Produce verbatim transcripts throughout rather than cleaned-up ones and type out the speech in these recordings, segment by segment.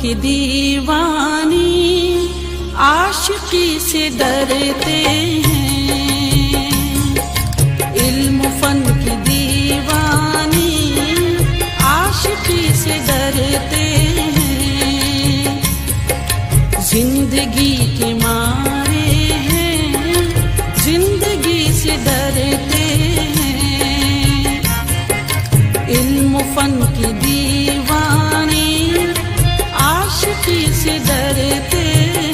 की दीवानी आशिकी से डरते हैं। इल्म फन की दीवानी आशिकी से डरते हैं। जिंदगी के मारे हैं, जिंदगी से डरते हैं। इल्म फन की दीवानी आशिकी से डरते हैं।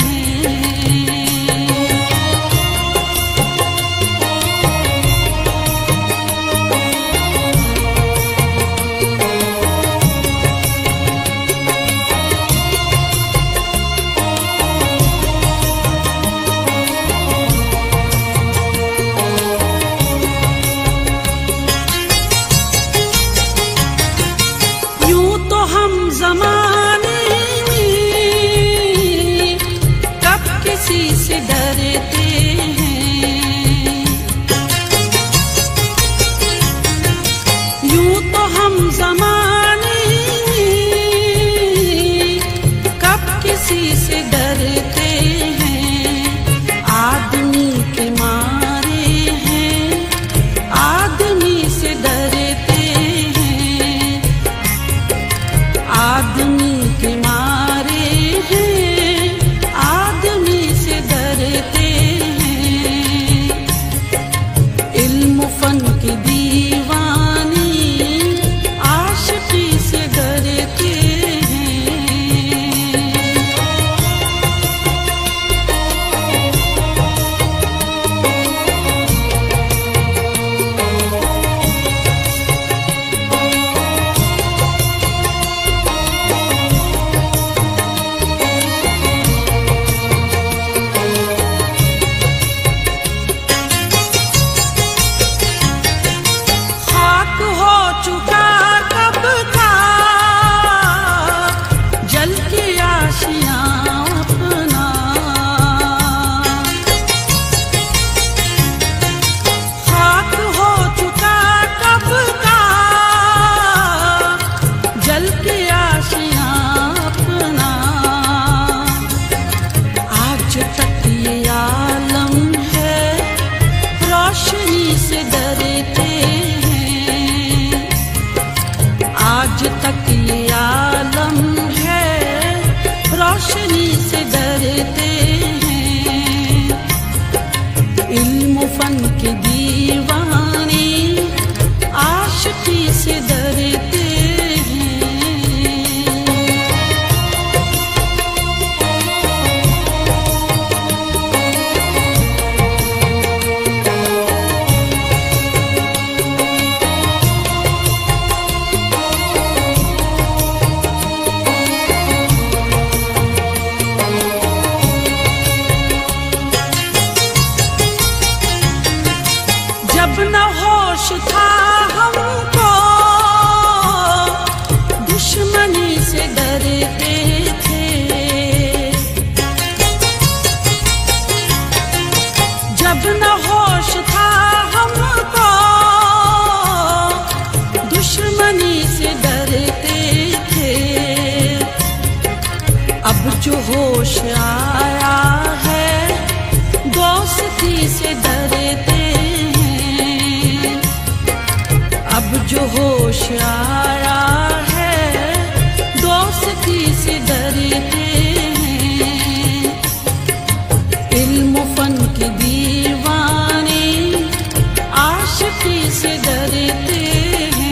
यूं तो हम जमाने में कब किसी से डरते हैं। यूं तो हम जमाने में कब किसी से डरते हैं। आदमी के मारे हैं, आदमी से डरते हैं। आदमी के मारे हैं, आदमी से डरते हैं। इल्म फन की दीवानी आशिकी से डरते हैं। खाक हो चुका कब था जल के आशियाँ अपना। खाक हो चुका कब था जल के आशियाँ अपना। आज तक ये आलम है, रोशनी से डरते हैं। आज तक ये आलम है, रोशनी से डरते हैं। इल्म फन की दीवानी आशिकी से डरते हैं। जब न होश था हमको दुश्मनी से डरते थे। जब न होश था हमको दुश्मनी से डरते थे। अब जो होश आया है दोस्ती से डरते हैं। अब जो होश आया है दोस्ती से डरते हैं। इल्म फन की दीवानी आशिकी से डरते हैं।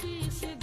दोस्ती से